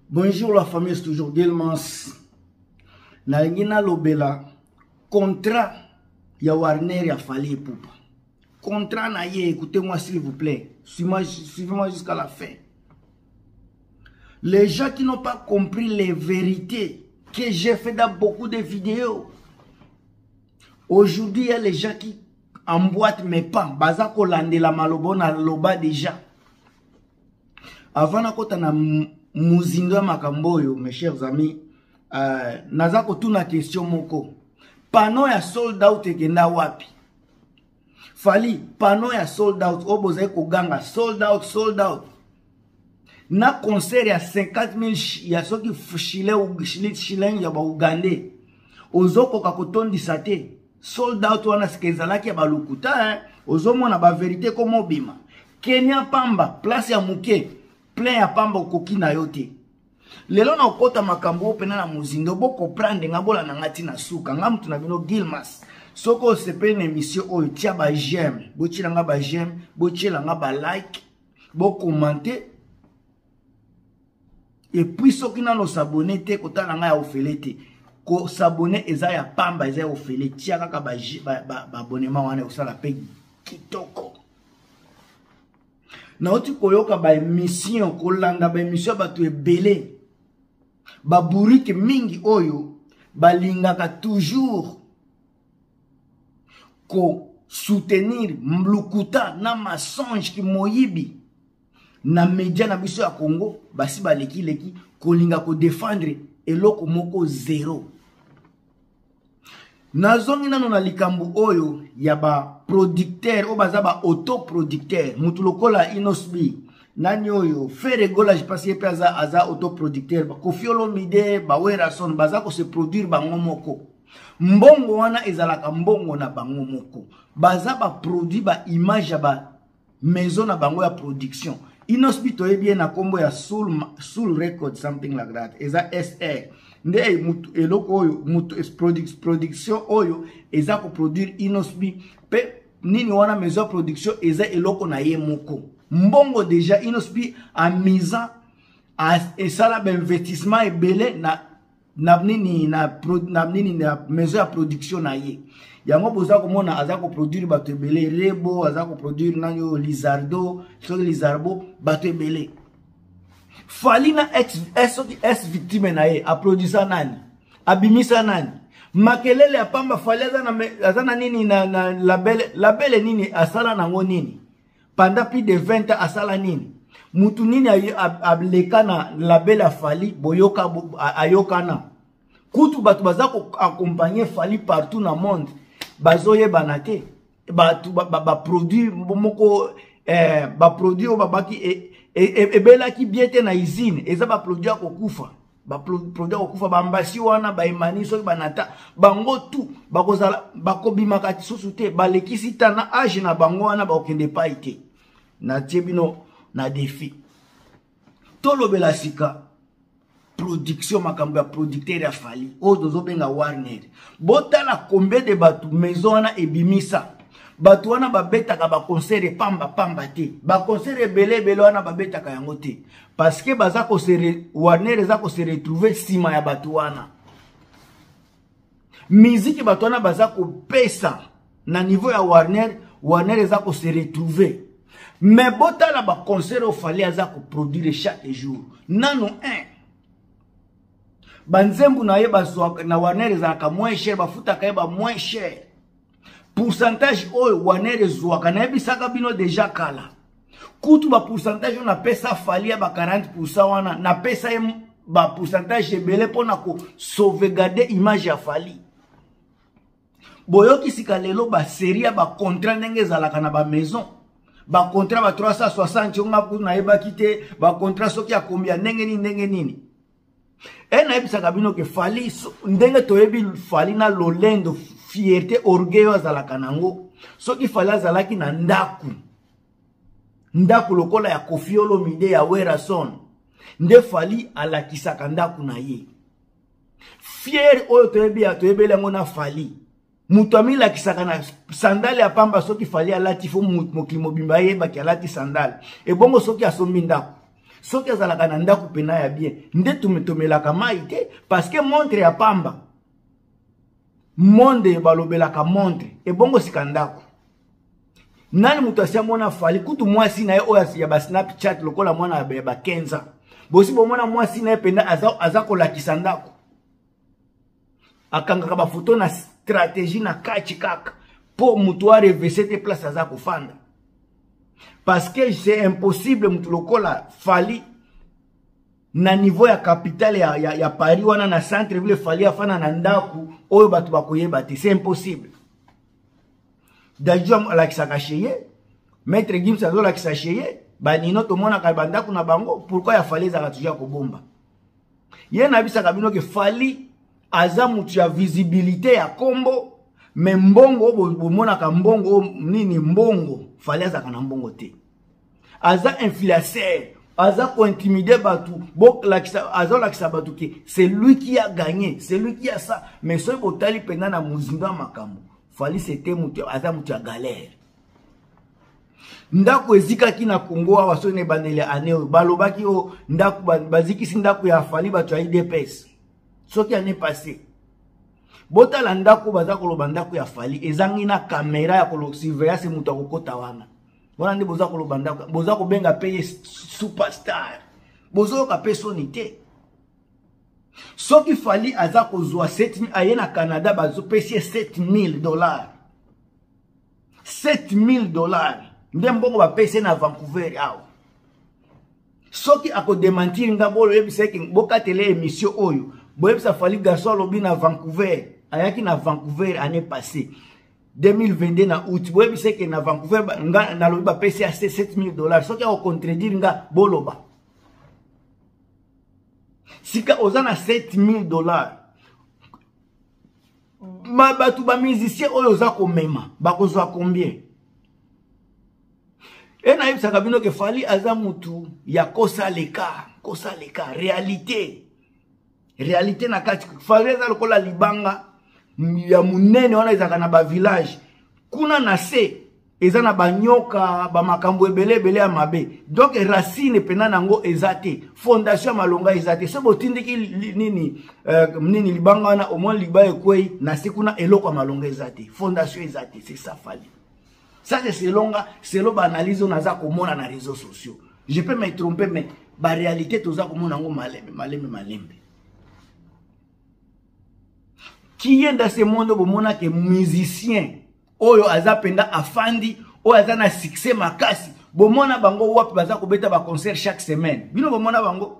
Bonjour la famille, c'est toujours Delmas. Nalingina lobela contrat ya Warner ya Fally Ipupa. Contrat na ye, écoutez-moi s'il vous plaît. Suivez-moi jusqu'à la fin. Les gens qui n'ont pas compris les vérités que j'ai fait dans beaucoup de vidéos. Aujourd'hui, il y a les gens qui emboîtent mes pas. Baza kolande la malobona loba déjà. Avant na kota na muzindo makamboyo, mes chers amis, naza kotuna question moko. Pano ya sold out ekenda wapi? Fally, pano ya sold out, oboza koganga sold out. Na concert ya 50,000 ya soki shilling ya ba Ugandais. Ozoko kakotondi sate. Sold out wana skezalaki ya balukuta, ozomona ba vérité komo bima. Kenya pamba, place ya muke, plein ya pamba okoki na yote. Lelo na okota makambo pena na muzindo boko prendre ngabola na ngati na suka, ngamutu na bino Gilmas. Soko sepe na émission oyo tia ba j'aime, bochila nga ba j'aime, bochila nga ba like, bo commenter. Et puis soki na no s'abonner te kota na nga ya ofelete. Ko s'abonner eza ya pamba eza ya ofele tia kaka ba abonnement wana osala pe kitoko. Na oti koyoka ba émission kolanda ba émission batu ebele. Ba buriki mingi oyo balingaka toujours ko soutenir mlukuta na mensonge ki moyibi na media na biso ya Congo basi baleki kolinga ko défendre eloko moko zéro. Nazongi nano na likambu oyo ya ba producteur o baza ba autoproducteur mutu lokola Inosbi nani oyo Feregola je pense pe aza autoproducteur ba Koffi Olomide ba Werason baza ko se produire bango moko mbongo wana ezalaka mbongo na bango moko baza ba produit ba image ya ba maison na bango ya production. Inosbi toyebi na kombo ya Soul Record something like that eza SR nde mutu eloko oyo mutu production oyo eza ko produire Inosbi pe nini wana maison ya production eza eloko na ye moko mbongo déjà Inosbi a misa a esala ba investissement ebele na maison ya production na ye yango boza komona aza ko produire bato ebele Rebo aza ko produire nanyo Lizardo so Lizarbo bato ebele. Fally na ex victime na ye a produisa nani abimisa nani makelele apamba Fally aza na nini na labele nini asala nango nini pendant plus de 20 ans asala nini mutu nini ableka na labele ya Fally boyoka ayokana kutu batu baza ko accompagner Fally partout na monde bazoye banate batu ba produit moko ba produit o babaki ebela ki biete na usine eza ba produit akokufa ba produit akokufa ba mbasi wana ba emaniso banata bango tu bakozala bakobima kati susu te balekisi tana age na bango wana ba okende pa ite na tiebino na défi tolobela sika production makambo ya producteur ya Fally o dozo benga Warner botala combien de batu maison wana ebimisa batu wana babetaka ba concert pamba te ba concert ebele wana babetaka yango te parce que baza ko Warner eza ko se retrouver sima ya batu wana musique batu wana baza ko pesa na niveau ya Warner eza ko se retrouver mais botala ba concert o Fally aza ko produire chaque jour nano banzembu na ye bazwa na Warner ezalaka moins cher bafutaka ye ba moins cher pourcentage oyo Warner ezwaka na yebisaka bino déjà kala kutu ba pourcentage on apesa Fally ya ba 40% wana na pesa ye ba pourcentage ebele pona ko sauvegarder image ya Fally boyoki sika lelo ba série ya ba contrat ndenge ezalaka na ba maison ba contrat ba 360 onga ku na yebaki te ba contrat soki ya combien ndenge nini na ebisaka bino ke Fally ndenge toyebi Fally na lolendo fierté orgueil azalaka nango soki Fally azalaki na ndaku lokola ya Koffi Olomide ya Werason nde Fally alakisaka ndaku na ye fier oyo toyebeli yango na Fally mutu amilakisaka na sandale ya pamba soki Fally alati fo mokili mobimba yebaki alati sandale ebongo soki asombi ndaku soki azalaka na ndako pena ya bien nde tumetomelaka mai te parce que montre ya pamba monde balobelaka montre ebongo sika ndako nani mutu asia mwana Fally kutu mwasi na ye oyo ya ba Snapchat lokola mwana ya ba 15 bosi bomona mwasi na ye penda aza kolakisa ndako akangaka ba photo na stratégie na kachi kaka po mutu a revese te place aza kofanda parce que c'est impossible mutu lokola Fally na niveau ya capitale ya Paris wana na centre ville Fally afana na ndako oyo batu bakoyeba te c'est impossible. D'ailleurs alakisaka cheye maître Gims azolakisa cheye banino tomona ka bandako na bango pourquoi ya Fally ezaka toujours kobomba ye na bisaka bino ke Fally aza mutu ya visibilité ya kombo mais mbongo bomona ka mbongo nini mbongo Fally azaka na mbongo te aza influenceur aza ko intimider batu azolakisa batu ke c'est lui qui a gagné c'est lui qui a ça mais soki botali pena na muzinga makambo Fally c'était mutu aza mutu ya galère ndako ezikaki na Congo awa so ne bandele ane balobaki o ndako bazikisi ndako ya Fally batu ya IDPS soki ane passé botala ndako baza koloba ndako ya Fally ezangi na kamera ya kolosurveillance mutu akokota wana wana nde boza koloba ndako boza kobenga paye superstar bozo ka pesoni te soki Fally aza kozwa 7000 aye na Canada bazo pesier $7000 $7000 nde mbongo ba pese na Vancouver awo soki akodementir nga bolo yebiseki bokatele émission oyo boyebisa Fally garçon lobi na Vancouver ayaki na Vancouver année passée 2022 na août boyebiseki na Vancouver nga na lobi ba pese ya $7000 soki ako contredire nga boloba sika ozana $7000 batu ba musicien oyo oza komema bakozwa combien et na yebisaka bino ke Fally aza mutu ya kosa leka réalité na kati Fally aza lokola libanga ya munene wana ezaka na ba village kuna na se eza na banyoka ba makambo ebele ya mabe donc racine pena nango ezate fondation malonga ezate so botindiki nini libanga wana au moins liba ekwei na sikuna eloko malonga ezate fondation ezate c'est ça Fally ça c'est selon ba analyse on aza komona na réseaux sociaux je peux me tromper mais ba réalité toza komona ngo malembe qui est dans ce monde bomona que musicien oyo aza penda afandi oyo aza na succès makasi bomona bango wapi baza kobeta ba concert chaque semaine bino bomona bango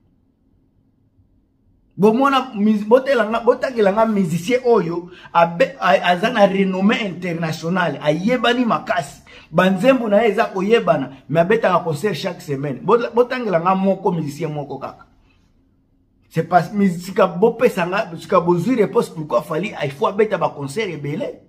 bomona botakelanga musicien oyo aza na renommée internationale ayebani makasi banzembo na eza koyebana mais abetaka concert chaque semaine botangelanga moko musicien moko kaka c'est pas musique bopesanga sika bozui réponse pourquoi Fally il faut abeta ba concert ebele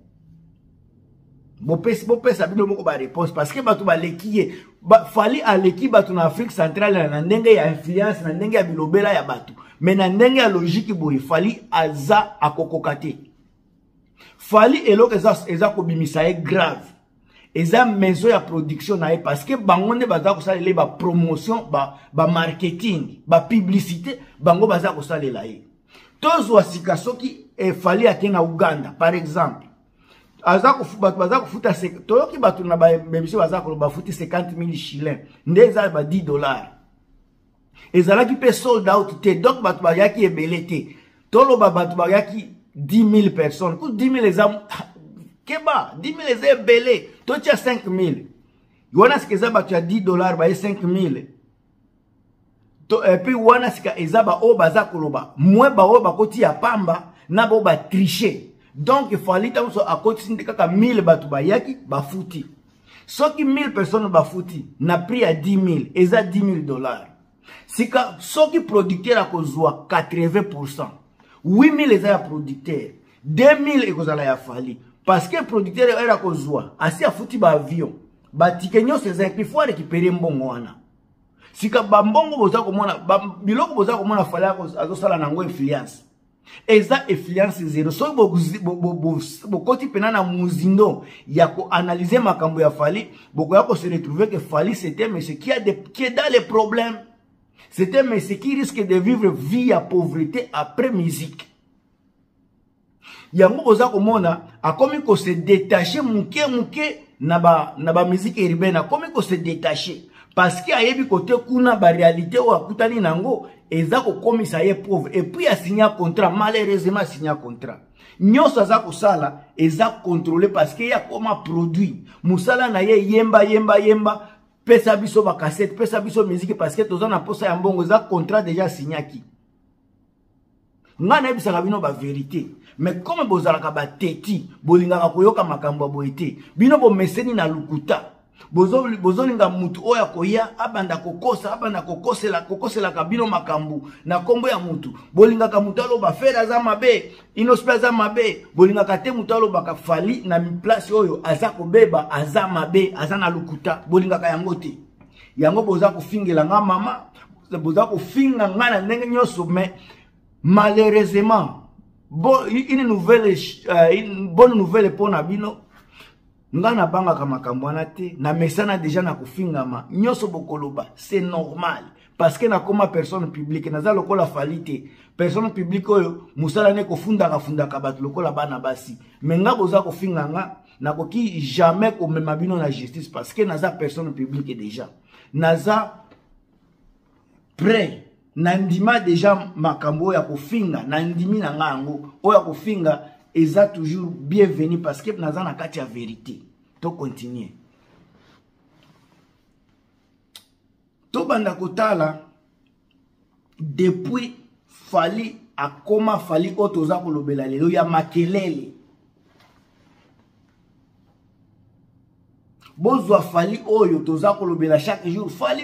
bopesa bino moko ba réponse parce que batu baleki Fally aleki batu na Afrique centrale na ndenge ya influence na ndenge ya bilobela ya batu mais na ndenge ya logique boye Fally aza akokoka te Fally eloko eza kobimisa ye grave eza maison ya production na ye parce que bango nde baza kosalela ba promotion ba marketing ba publicité bango baza kosalela ye tozwa sika soki Fally akenga Uganda par exemple baza kufuta toyoki batu na bemisi baza koloba futi 50,000 shillings nde eza ba $10 ezalaki pe sold out te donc batu bayaki ebele te toloba batu bayaki 10,000 personnes ku 10,000 eza keba 10,000 eza ebele totia 5,000 wana sika eza batu ya $10 baye 5,000 puis wana sika eza ba o baza koloba mwe ba o bakoti ya pamba na bo ba tricher donc Fally tamso akoti ndeka 1000 batu bayaki bafuti soki 1000 personnes bafuti na prix ya 10,000 eza $10,000 sika soki producteur akozwa 80% 8,000 eza ya producteur 2,000 ekozala ya Fally parce que producteur era kozwa asi afuti ba avion ba ticket nyonso eza il faut récupérer mbongo wana sika ba mbongo boza komona biloko boza komona Fally azosala nango influence eza influence zero so bokoti pena na muzindo ya ko analyser makambo ya Fally boko ya ko se retrouver que Fally c'était monsieur qui est dans les problèmes C'est un monsieur qui risque de vivre vie à pauvreté après musique. Yango oza komona a komi ko se détacher muke na ba musique urbaine, a komi ko se détacher parce que ayebi côté kuna ba réalité o akutani nango eza ko komisa ye pauvre et puis a signé un contrat, malheureusement signé un contrat. Nyonso aza ko sala eza contrôlé parce que ya koma produit musala na ye yemba pesa biso ba cassette, pesa biso musique parce que toza na posa ya mbongo eza contrat déjà signé ki. Ngana ebisaka bino ba vérité. Mais comme bozalaka ba teti, bolingaka koyoka makambo boité. Bino bo meseni na lukuta. Bozolinga mutu oya koya abanda kokosela kabino makambo na kombo ya mutu. Bolingaka mutu aloba fera za mabe, inospe za mabe. Bolingaka te mutu aloba ka fali na mi place oyo aza kobeba aza mabe, aza na lukuta. Bolingaka yango te. Yango boza kofingela nga mama, boza kofinga nga na ndenge nyoso mais malheureusement, une bonne nouvelle pour Nabino. Nga na banga kama kambwana te, na mesana déjà na kufingama. Nyoso bokoloba, c'est normal. Parce que na koma personne publique, na za lokola falite. Personne publique oyo, musala ne kofunda ka batu lokola bana basi. Menga boza kofinga nga, na koki jamais ko memabino na justice parce que na za personne publique déjà. Na za prêt. Nandima déjà makambo ya kofinga nandimi na ngango oya kofinga eza toujours bienvenu parce que naza na kati ya vérité to continuer to banda kotala depuis fali akoma fali otoza kolobela lelo ya makelele bozwa fali oyo toza kolobela chaque jour fali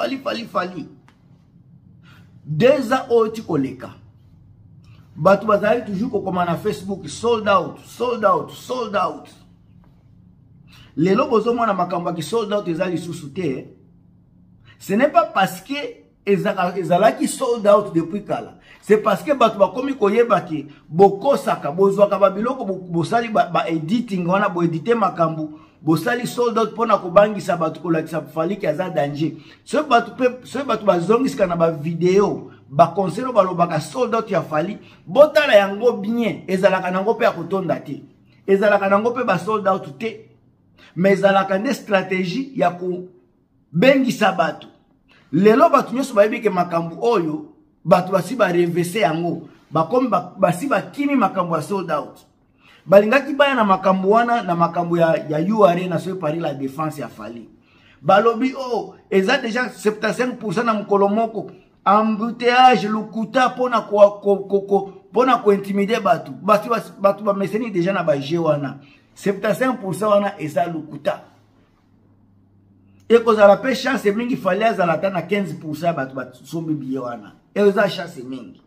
2 ans oti koleka batu bazali toujours kokoma na Facebook sold out lelo bozo mona makambo ki sold out ezali susu te. Ce n'est pas parce que ezalaki sold out depuis kala, c'est parce que batu bakomi koyeba ki bokosaka bozwaka babiloko bosali ba editing wana bo editer makambo bosali sold out pona kobangisa batu kolakisa fali ki aza danger. Ce batu bazongisika na ba video ba conseil balobaka sold out ya fali botala yango bien ezalaka nango pe ya kotonda te, ezalaka nango pe ba sold out te, mais ezalaka nde stratégie ya ko bengisa batu. Lelo batu nyoso bayebi ke makambo oyo batu basi ba reverser yango bakomi basi bakimi makambo ya sold out. Balingaki baya na makambo wana na makambo ya URA na so pari la défense ya fali. Balobi oh eza déjà 75% na mukolo moko embouteillage lukuta pona pona ko intimider batu. Batu ba meseni déjà na ba wana. 75% wana eza lukuta. Et que ça la paix chance mingi fallait à la tana 15% batu sombi biye wana. Et eza chance mingi.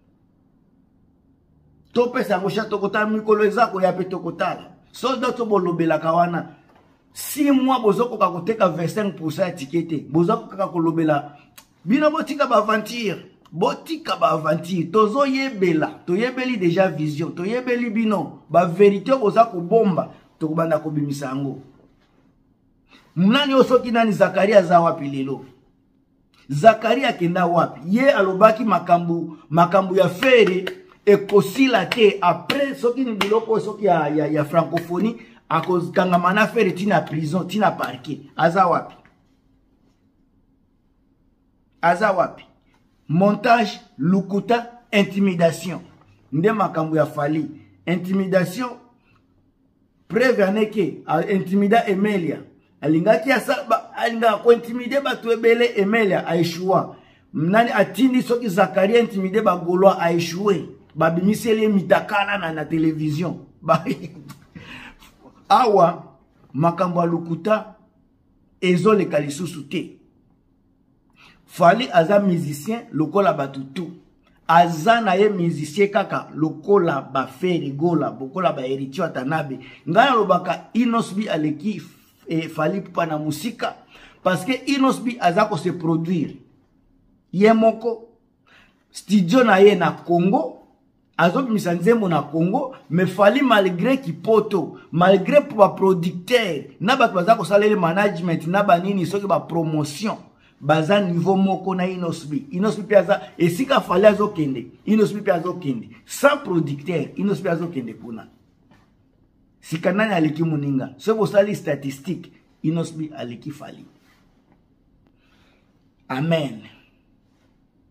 Tope sa ngosha tokota mikolo ezako ya pe tokotala. Soldat to bolobela kawana. 6 mois bozoko ka koteka 25% ya tikete. Bozoko ka kolobela bino botika ba aventure. Botika ba aventure. Tozo yebela. To yebeli déjà vision. To yebeli bino. Ba vérité bozako bomba. Tokubanda ko bimisa ngo. Mnani osoki nani Zakaria za wapi lelo? Zakaria kenda wapi? Ye alobaki makambu ya fere ekosila te après soki ni biloko soki ya francophonie akozikanga mana fere tina prison tina parquet. Aza wapi? Aza wapi? Montage, lukuta, intimidation. Nde makambu ya fali. Intimidation preuve aneke intimida Emelia. Alingaki alinga ko intimider batu ebele Emelia aishua. Mnani atindi soki Zakaria intimider ba Gaulois aishue. Babimisele mitakana na television. Awa makambo lukuta ezole kalisusu te. Fali aza musicien lokola batutu. Aza na ye musicien kaka lokola ba feri gola bokola ba Eritio Atanabe. Ngana lobaka Inosbi aleki fali pa na musika parce que Inosbi azako se produire yemoko studio na ye na Congo azobi misanzembo na Congo mais fali malgré ki poto malgré pour ba producteur na ba bazako salele management na ba nini soki ba promotion baza niveau moko na Inosbi. Inosbi piaza esika fali azokende. Inosbi piazo kende. Sans producteur, Inosbi azokende kuna. Sika nani aleki muninga. Ce bosali statistique, Inosbi aleki fali. Amen.